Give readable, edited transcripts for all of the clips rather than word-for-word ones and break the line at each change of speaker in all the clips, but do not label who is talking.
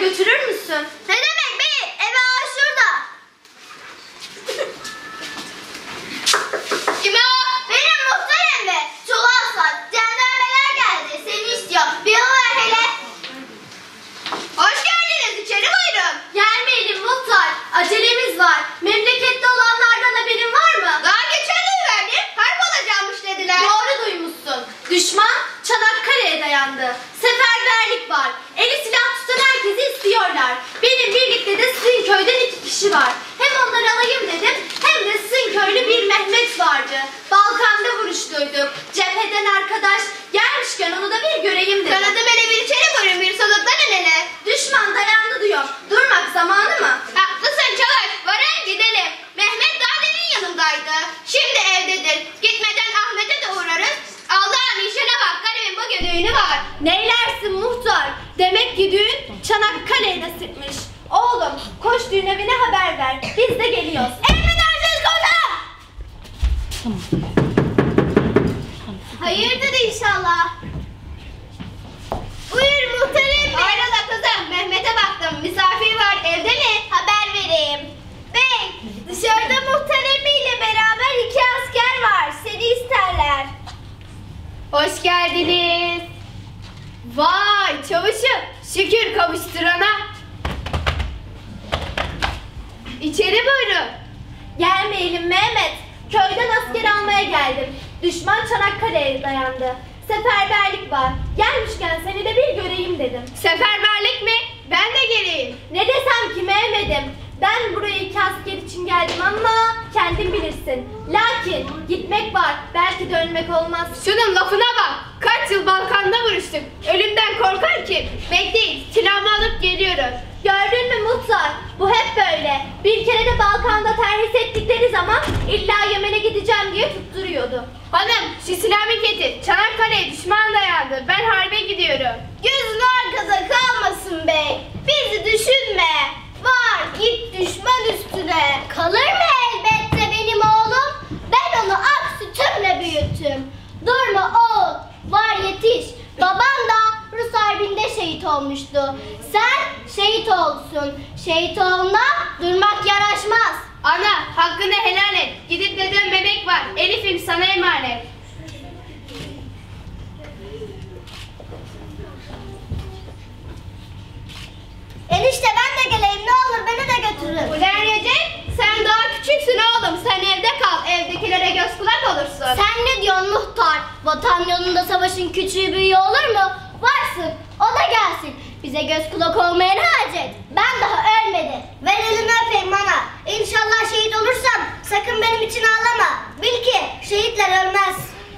götürür müsün?
Ne demek bey? Eve ağa şurada. Kime o? Benim muhtar emmi. Çoluğa sat. Jandarmalar geldi. Seni istiyor. Bir yol ver hele. Hoş geldiniz. İçeri buyurun.
Gelmeyelim muhtar. Acelemiz var. Memlekette olanlardan haberin var mı?
Daha geçen verdim. Harp olacakmış dediler.
Doğru duymuşsun. Düşman Çanakkale'ye dayandı. Seferberlik var. Eli silah tutan herkesi istiyorlar. Benim birlikte de sizin köyden 2 kişi var. Hem onları alayım dedim, hem de sizin köylü bir Mehmet vardı. Balkan'da vuruştuyduk. Cepheden arkadaş. Gelmişken onu da bir göreyim dedim.
Kanadım hele bir içeri buyurun. Bir soluktan hele.
Düşman dayandı diyor. Durmak zamanı mı?
Haklısın Çavuş. Varın gidelim. Mehmet daha demin yanımdaydı. Şimdi evdedir. Gitmeden Ahmet'e de uğrarız. Allah'ın işine bak. Garibin bugün düğünü var.
Neylersin muhtar? Demek ki düğün Çanakkale'ye nasipmiş. Oğlum koş düğün evine haber ver. Biz de geliyoruz.
Emredersiniz komutanım. Hayırdır inşallah. Buyur muhterem. Hayrola kızım. Mehmet'e baktım. Misafir var. Evde mi? Haber vereyim. Bey, dışarıda muhteremiyle beraber 2 asker var. Seni isterler. Hoş geldiniz. Vay çavuşum. Şükür kavuşturana. İçeri buyurun.
Gelmeyelim Mehmet. Köyden asker almaya geldim. Düşman Çanakkale'ye dayandı. Seferberlik var. Gelmişken seni de bir göreyim dedim.
Seferberlik mi? Ben de geleyim.
Ne desem ki Mehmet'im? Ben buraya 2 asker için geldim ama kendin bilirsin. Lakin gitmek var. Belki dönmek olmaz.
Şunun lafına bak. Kaç yıl Balkan'da vuruştuk. Ölümden korkar ki. Bekleyin. Silahımı alıp geliyorum.
Gördün mü muhtar? Bu hep böyle. Bir kere de Balkan'da terhis ettikleri zaman illa Yemen'e gideceğim diye tutturuyordu.
Hanım şu silahımı getir. Çanakkale'ye düşman dayandı. Ben harbe gidiyorum. Gözün arkada kalmasın bey. Bizi düşünme. Var git düşman üstüne. Kalır mı elbette benim oğlum? Ben onu ak sütümle büyüttüm. Durma oğul. Var yetiş. Baban da Rus harbinde şehit olmuştu. Sen şehit olsun. Şehit olma durmak yaraşmaz. Ana hakkını helal et. Gidip dedem bebek var. Elif'im sana emanet. Enişte ben de geleyim ne olur beni de götürün. Ulan Recep sen daha küçüksün oğlum. Sen evde kal. Evdekilere göz kulak olursun. Sen ne diyorsun muhtar? Vatan yolunda savaşın küçüğü büyüğü olur mu? Varsın. O da gelsin. Bize göz kulak olmaya ne hacet? Ben daha ölmedim. Ver elini öpeyim ana. İnşallah şehit olursam sakın benim için ağlama. Bil ki şehitler ölmez.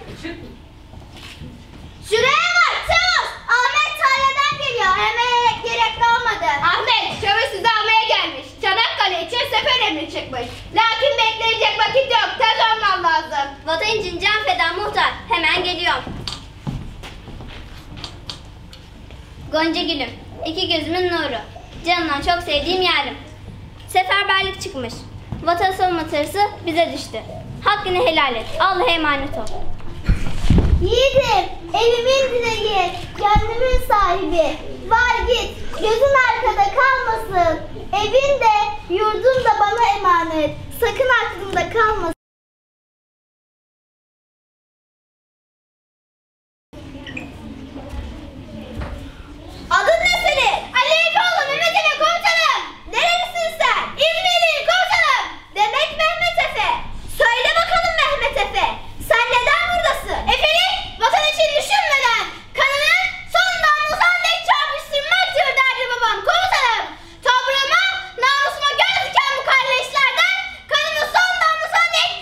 Şuraya bak Çavuş. Ahmet tarladan geliyor. Hemen gerek kalmadı. Ahmet Çavuş sizi almaya gelmiş. Çanakkale için sefer emri çıkmış. Lakin bekleyecek vakit yok. Tez olmam lazım.
Vatan için can feda muhtar. Hemen geliyorum. Gonca gülüm, 2 gözümün nuru. Canından çok sevdiğim yarim. Seferberlik çıkmış. Vatan savunma tırısı bize düştü. Hakkını helal et. Allah'a emanet ol.
Yiğidim, evimin direği, gönlümün sahibi. Var git, gözün arkada kalmasın. Evin de, yurdun da bana emanet. Sakın aklımda kalmasın. Adın ne senin? Ali Efeoğlu Mehmet Efe komutanım. Nerelisin sen? İzmirliyim komutanım. Demek Mehmet Efe. Söyle bakalım Mehmet Efe. Sen neden buradasın? Efe'nin vatan için düşünmeden kanının son damlasına dek çarpıştırmaktır derdi babam komutanım. Toprağıma, namusuma göz diken bu kardeşlerden kanının son damlasına dek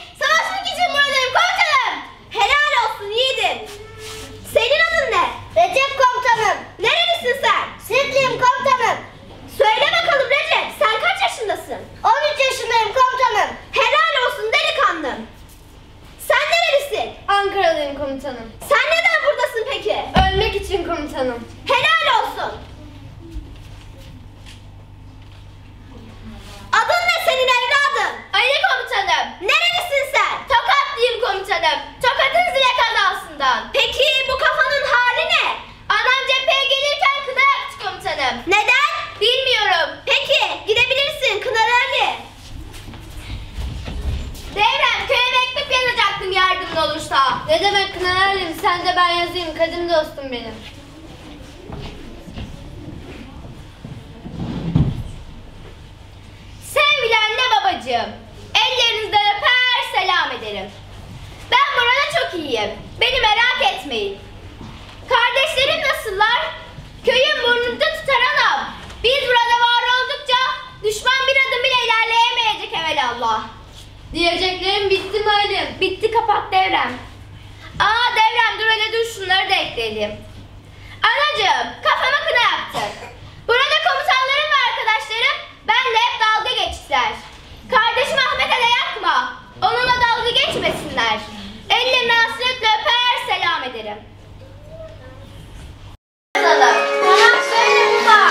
vaktin olursa.
Ne demek Kınalar'ım? Sen de ben yazayım. Kadim dostum benim.
Sevgili anne babacığım, ellerinizden öper selam ederim. Ben burada çok iyiyim. Beni merak etmeyin. Kardeşlerim nasıllar? Köyün burnunda tutar anam. Biz burada var oldukça düşman bir adım bile ilerleyemeyecek evelallah.
Diyeceklerim bitti mi Halim?
Bitti, kapat Devrem. Aa Devrem, dur hele dur, şunları da ekleyelim. Anacığım, kafama kına yaktın. Burada komutanlarım ve arkadaşlarım benle hep dalga geçtiler. Kardeşim Ahmet'e de yakma. Onunla dalga geçmesinler. Ellerini hasretle öper selam ederim. Yazalım. Tamam, söyle baba.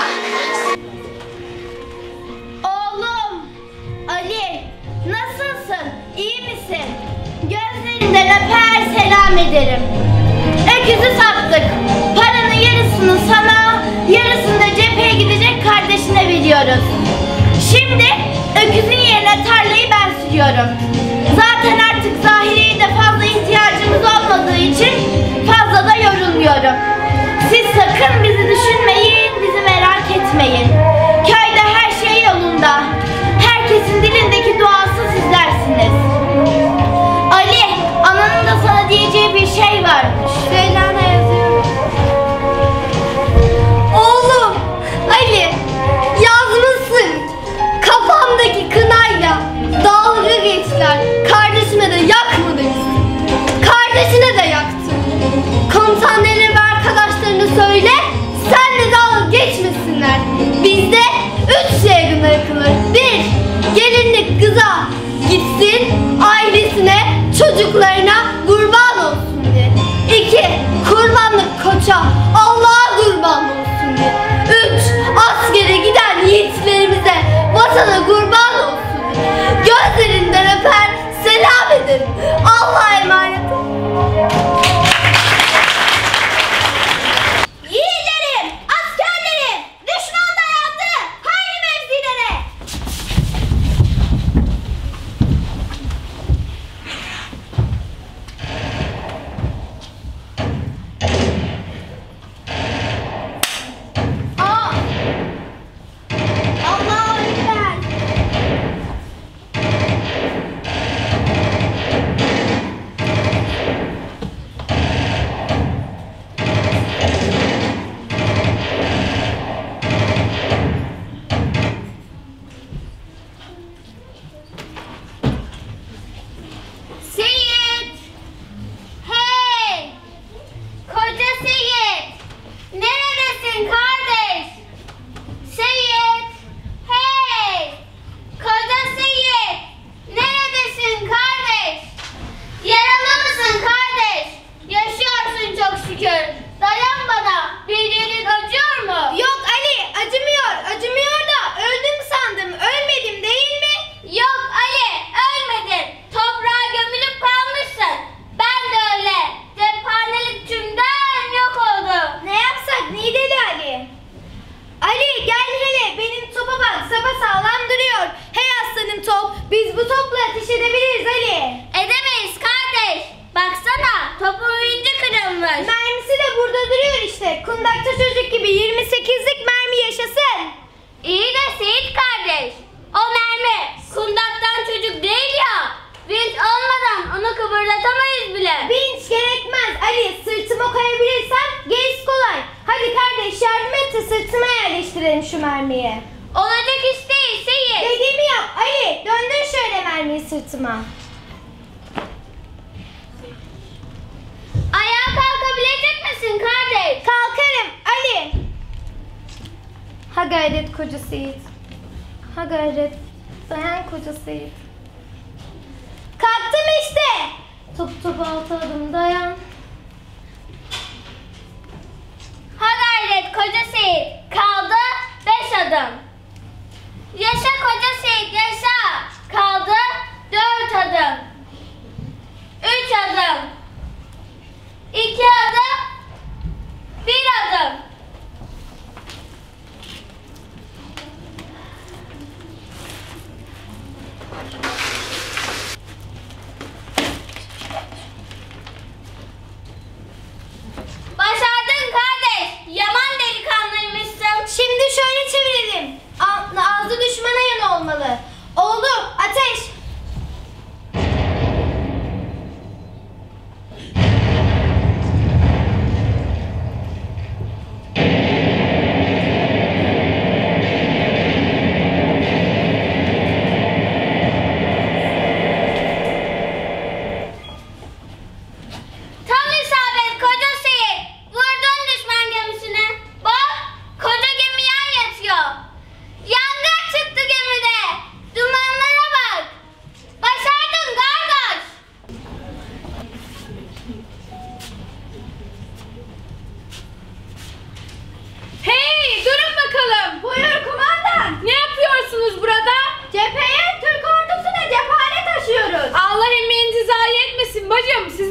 Oğlum Ali, nasılsın? İyi misin? Gözlerinden öper selam ederim. Öküzü sattık. Paranın yarısını sana, yarısını da cepheye gidecek kardeşine veriyoruz. Şimdi öküzün yerine tarlayı ben sürüyorum. Zaten artık Zahire'ye de fazla ihtiyacımız olmadığı için fazla da yorulmuyorum. Siz sakın bizi düşünmeyin, bizi merak etmeyin. Köyde her şey yolunda. Herkesin dilindeki duası sizlersiniz. Ali, ananın da sana diyeceği bir şey varmış. Söyle ana, yazıyorum.
Oğlum Ali, yazmışsın. Kafamdaki kınayla dalga geçtiler. Kardeşime de yakmadınız. Kardeşine de yaktın. Komutanlarına ve arkadaşlarına söyle, sen de dalga geçmesinler. Bizde 3 şey bırakılır. 1. Gelinlik kıza gitsin, ailesine, çocuklarına kurban olsun diye. 2. Kurbanlık koça Allah'a kurban olsun diye. 3. Askere giden yiğitlerimize, vatana kurban olsun diye. Gözlerinden öper selam ederim. Allah'a emanet olun.
Yiğitlerim, askerlerim, düşman dayandı. Haydi mevzilere. Aa! Allahu Ekber. Seyit! Hey! Koca Seyit! Neredesin kardeş? Seyit! Hey! Koca Seyit! Neredesin kardeş? Yaralı mısın kardeş? Yaşıyorsun çok şükür. Dayan bana. Bir yerin acıyor mu? Yok Ali, acımıyor. Acımıyor da öldüm sandım. Ölmedim değil mi? Yok Ali, ölmedin. Toprağa gömülüp kalmışsın. Ben de öyle. Cephanelik tümden yok oldu. Ne yapsak Nideli Ali? Ali gel hele, benim topa bak, sapasağlam duruyor. Hey aslanım top, biz bu topla ateş edebiliriz Ali. Edemeyiz kardeş. Baksana, topun ucu kırılmış. Mermisi de burada duruyor işte. Kundakta çocuk gibi 28'lik mermi yaşasın. İyi de Seyit kardeş, o mermi kundaktan çocuk değil ya. Vinç olmadan onu kıvırlatamayız bile. Vinç gerekmez Ali, sırtıma koyabilirsem gerisi kolay. Hadi kardeş yardım et de sırtıma yerleştirelim şu mermiyi. Olacak iş değil Seyit. Dediğimi yap Ali, döndür şöyle mermiyi sırtıma. Ayağa kalkabilecek misin kardeş? Kalkarım Ali. Ha gayret koca Seyit. Ha gayret. Dayan koca Seyit. Kalktım işte. Top top 6 adım dayan. Ha gayret koca Seyit. Kaldı 5 adım. Yaşa koca Seyit yaşa. Kaldı 4 adım. 3 adım. 2 adım. 1 adım.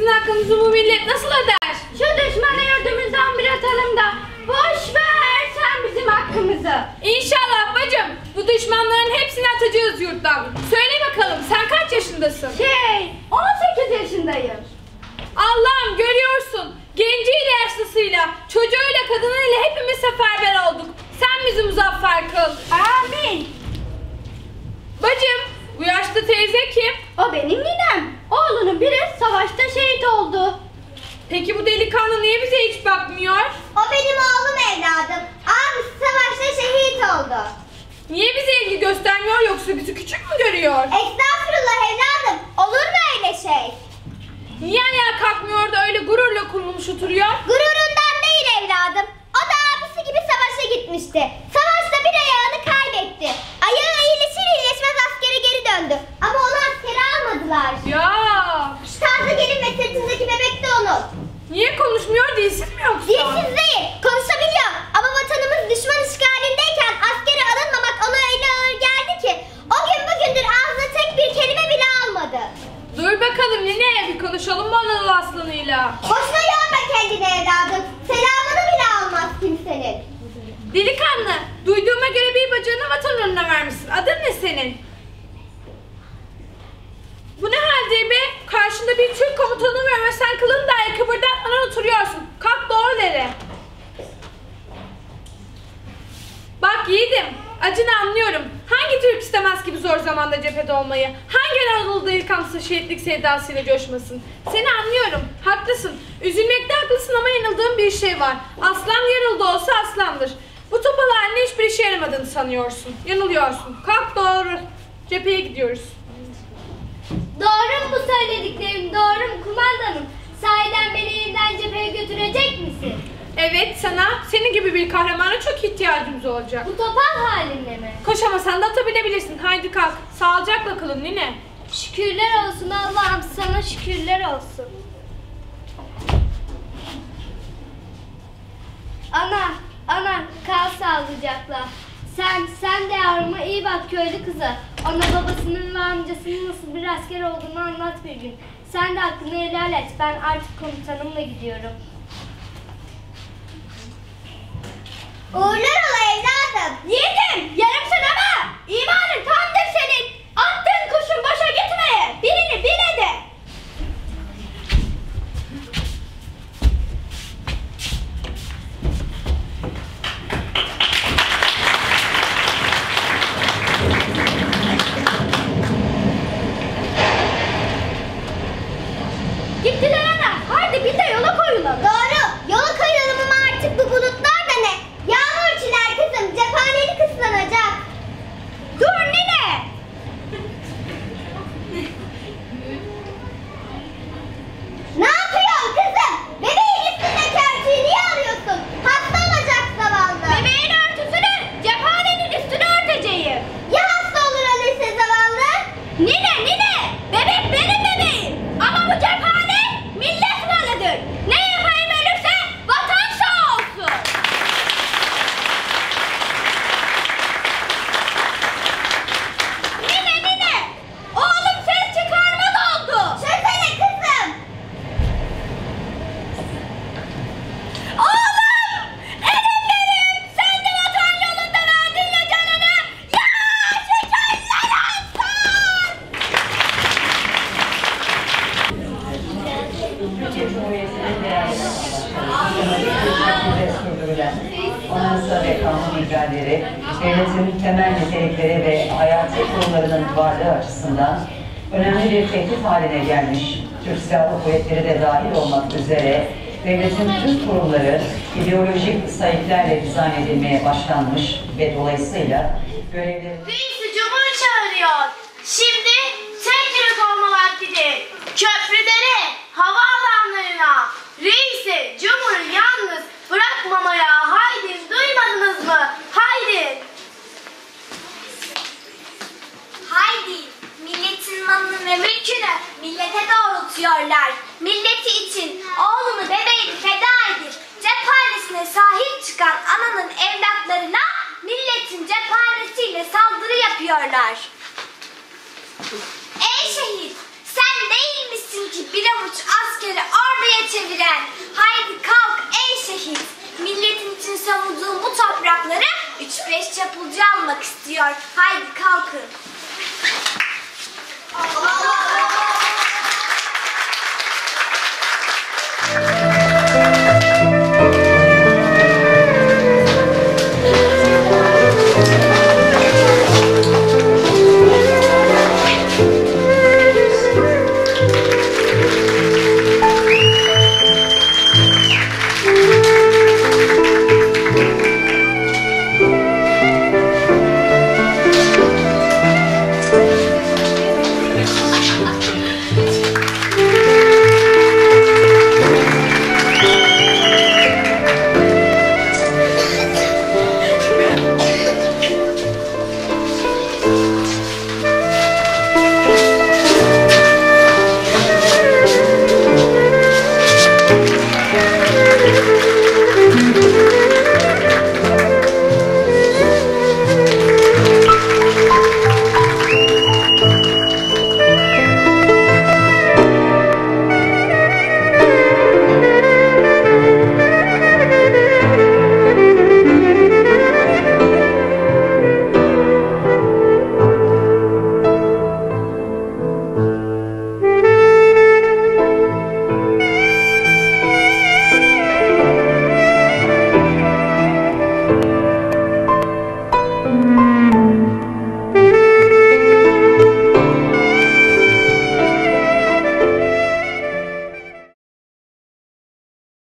Sizin hakkınızı bu millet nasıl öder?
Şu düşmanı yurdumuzdan bir atalım da boş ver sen bizim hakkımızı.
İnşallah bacım. Bu düşmanların hepsini atacağız yurttan. Söyle bakalım sen kaç yaşındasın?
18 yaşındayım.
Allah'ım görüyorsun. Genciyle yaşlısıyla, çocuğuyla kadınıyla hepimiz seferber olduk. Sen bizi muzaffer kıl.
Amin.
Bacım bu yaşlı teyze kim?
O benim ninem. Oğlunun biri savaşta şehit oldu.
Peki bu delikanlı niye bize hiç bakmıyor?
O benim oğlum evladım. Abisi savaşta şehit oldu.
Niye bize ilgi göstermiyor yoksa bizi küçük mü görüyor?
Estağfurullah evladım. Olur mu öyle şey?
Niye ayağa kalkmıyor da öyle gururla kurulmuş oturuyor?
Gururundan değil evladım. O da abisi gibi savaşa gitmişti. Savaşta bir ayağını kaybetti. Ayağı iyileşir iyileşmez askere geri döndü. Ama onu askere almadılar.
Ya
Şu taze gelin ve sırtındaki bebek de onun.
niye konuşmuyor, dilsiz mi yoksa?
Dilsiz değil, konuşabiliyor. Ama vatanımız düşman işgalindeyken askere alınmamak ona öyle ağır geldi ki o gün bugündür ağzına tek bir kelime bile almadı.
Dur bakalım nene, bir konuşalım mı Anadolu aslanıyla?
Boşuna yorma kendini evladım. Selamını bile almaz kimsenin.
Delikanlı, duyduğuma göre bir bacağını vatan uğruna vermişsin. Adın ne senin? Bu ne haldir be? Karşında bir Türk komutanı var ve sen kılını dahi kıpırdatmadan oturuyorsun. Kalk doğru dere. Bak yiğidim, acını anlıyorum. Hangi Türk istemez ki bu zor zamanda cephede olmayı? Hangi Anadolu delikanlısı şehitlik sevdasıyla coşmasın? Seni anlıyorum, haklısın. Üzülmekte haklısın ama yanıldığın bir şey var. Aslan yarıldı olsa aslandır. Bu topalarla hiçbir işe yaramadığını sanıyorsun. Yanılıyorsun. Kalk doğru. Cepheye gidiyoruz.
Doğru mu bu söylediklerim? Doğru mu kumandanım? Sahiden beni yeniden cepheye götürecek misin?
Evet, sana senin gibi bir kahramana çok ihtiyacımız olacak.
Bu topal halinle mi?
Koşamasan da atabilebilirsin. Haydi kalk. Sağlıcakla kalın nine.
Şükürler olsun Allah'ım, sana şükürler olsun. Ana kal sağlıcakla. Sen de yavruma iyi bak köylü kızı. Ona babasının ve amcasının nasıl bir asker olduğunu anlat bir gün. Sen de hakkını helal et. Ben artık komutanımla gidiyorum.
Uğurlar ola evladım.
Yiğidim yarım sana mı? İmanın tamdır senin. Attığın kuşun boşa gitmeye. Birini bil de. Gittiler ana. Haydi bir de yola koyulalım.
Doğru. Yola koyulalım ama artık bu bulutlar da ne? Yağmur çiler kızım. Cephaneli kıslanacak.
Dur nine.
Ne yapıyorsun kızım? Bebeğin üstündeki örtüyü niye alıyorsun? Hasta olacak zavallı.
Bebeğin örtüsünü cephanenin üstüne örteceğim.
Ya hasta olur ölürse zavallı?
Nine. Bebek benim bebeğim. Ama bu cephane millet malıdır. Ne yapayım ölürse vatan sağ olsun. Nine. Oğlum ses çıkarmaz oldu.
Çözene kızım.
Oğlum! Elim benim! Sen de vatan yolunda verdin ya canını! Ya şekerler olsun!
Sürdürülen anayasa ve kanun ihlalleri, devletin temel nitelikleri ve hayati kurumlarının varlığı açısından önemli bir tehdit haline gelmiş. Türk Silahlı Kuvvetleri de dahil olmak üzere devletin tüm kurumları ideolojik sayıklarla dizayn edilmeye başlanmış ve dolayısıyla görevleri...
Reis-i Cumhur çağırıyor. Şimdi tek yürek olma vaktidir. Köprülere, havaalanlarına, Reis-i Cumhur'u yalnız bırakmamaya haydi, duymadınız mı? Haydi. Haydi, milletin malını ve mülkünü millete doğrultuyorlar. Milleti için oğlunu bebeğini feda edip cephanesine sahip çıkan ananın evlatlarına milletin cephanesiyle saldırı yapıyorlar. Ey şehit, sen değil misin ettin ki bir avuç askeri orduya çeviren. Haydi kalk ey şehit. Milletin için savunduğun bu toprakları 3-5 çapulcu almak istiyor. Haydi kalkın.